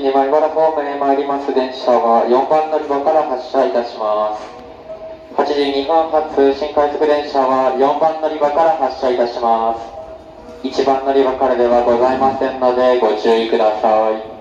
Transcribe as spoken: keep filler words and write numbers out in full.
に米原ホームへ参ります電車はよんばん乗り場から発車いたします。はちじにふん発新快速電車はよんばん乗り場から発車いたします。いちばん乗り場からではございませんのでご注意ください。